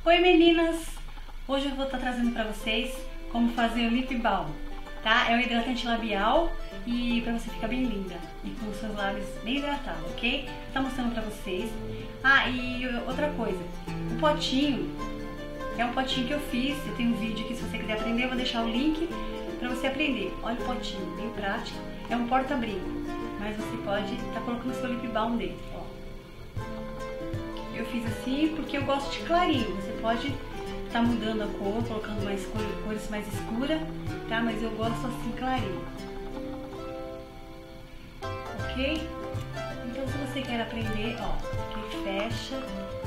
Oi meninas! Hoje eu vou estar trazendo para vocês como fazer o lip balm, tá? É um hidratante labial e para você ficar bem linda e com os seus lábios bem hidratados, ok? Tá mostrando para vocês. Ah, e outra coisa, o potinho é um potinho que eu fiz, eu tenho um vídeo aqui, se você quiser aprender eu vou deixar o link para você aprender. Olha o potinho, bem prático, é um porta-brinco, mas você pode estar colocando o seu lip balm dentro, ó. Eu fiz assim porque eu gosto de clarinho, você pode estar mudando a cor, colocando mais cores mais escuras, tá? Mas eu gosto assim clarinho, ok? Então se você quer aprender, ó, aqui fecha,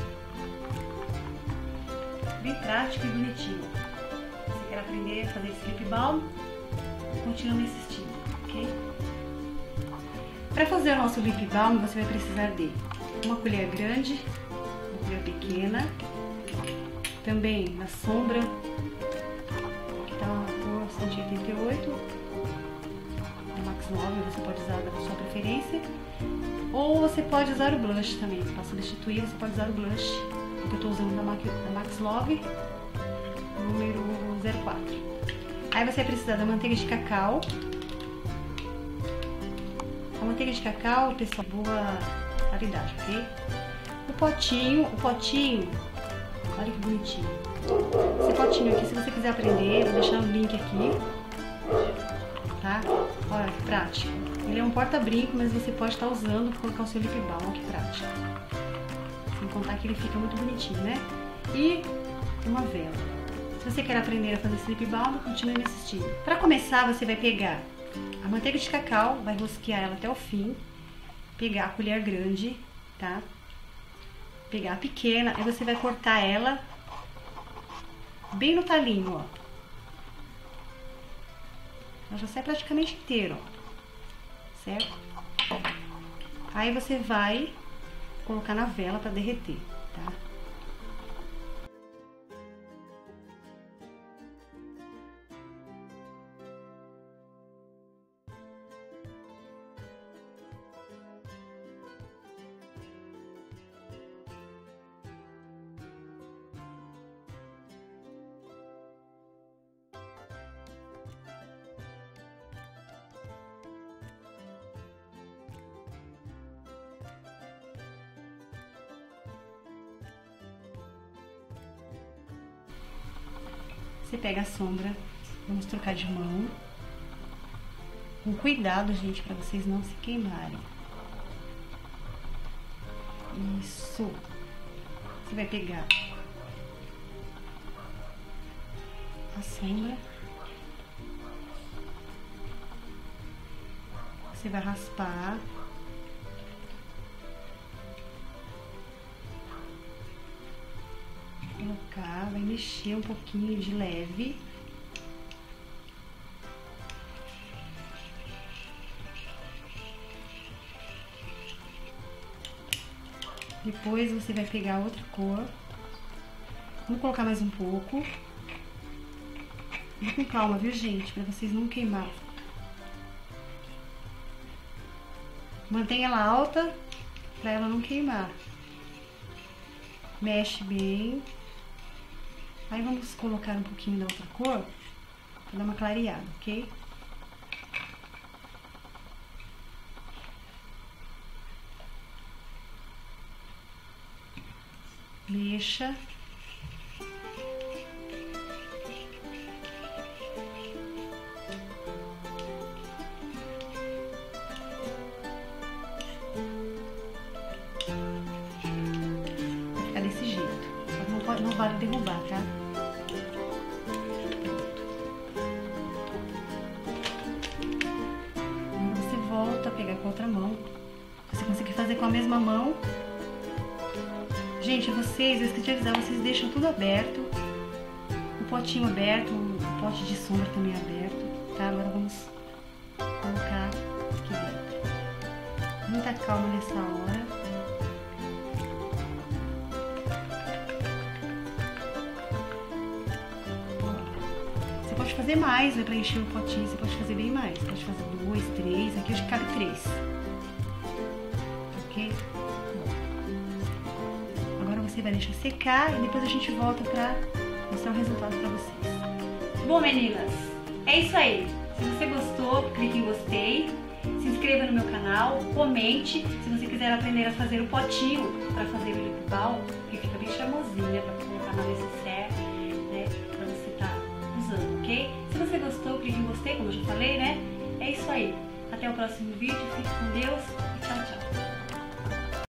bem prático e bonitinho. Se você quer aprender a fazer esse lip balm, continua me assistindo, ok? Para fazer o nosso lip balm, você vai precisar de uma colher grande, uma colher pequena, também na sombra, que tá por 188, a Max 9, você pode usar da sua preferência, ou você pode usar o blush também, para substituir você pode usar o blush, que eu tô usando da Max Love, número 04. Aí você vai precisar da manteiga de cacau. A manteiga de cacau, pessoal, boa qualidade, ok? O potinho, olha que bonitinho. Esse potinho aqui, se você quiser aprender, vou deixar um link aqui, tá? Olha que prático. Ele é um porta-brinco, mas você pode estar usando para colocar o seu lip balm, olha que prático. Sem contar que ele fica muito bonitinho, né? E uma vela. Se você quer aprender a fazer esse lip balm, continue me assistindo. Para começar, você vai pegar a manteiga de cacau, vai rosquear ela até o fim, pegar a colher grande, tá? Pegar a pequena, aí você vai cortar ela bem no talinho, ó. Ela já sai praticamente inteira, ó. Certo? Aí você vai colocar na vela para derreter, tá? Você pega a sombra, vamos trocar de mão. Com cuidado, gente, para vocês não se queimarem. Isso. Você vai pegar a sombra. Você vai raspar. Colocar, vai mexer um pouquinho de leve. Depois você vai pegar outra cor. Vamos colocar mais um pouco. E com calma, viu, gente? Pra vocês não queimar. Mantenha ela alta pra ela não queimar. Mexe bem. Aí vamos colocar um pouquinho da outra cor pra dar uma clareada, ok? Mexa. Vai ficar desse jeito. Só que não vale derrubar, tá? Volta a pegar com a outra mão. Você conseguir fazer com a mesma mão. Gente, eu esqueci de avisar, vocês deixam tudo aberto. O potinho aberto, o pote de sombra também aberto, tá? Agora vamos colocar aqui dentro. Muita calma nessa hora. Você pode fazer mais, né, pra encher o potinho, você pode fazer bem mais. Pode fazer 2, 3, aqui hoje cabe 3. Ok? Agora você você vai deixar secar e depois a gente volta pra mostrar o resultado pra vocês. Bom, meninas, é isso aí. Se você gostou, clique em gostei, se inscreva no meu canal, comente. Se você quiser aprender a fazer o potinho para fazer o lip balm, que fica bem charmosinha para colocar na necessaire, né, para você estar usando, ok? Se você gostou, clique em gostei, como eu já falei, né? É isso aí. Até o próximo vídeo, fique com Deus e tchau, tchau.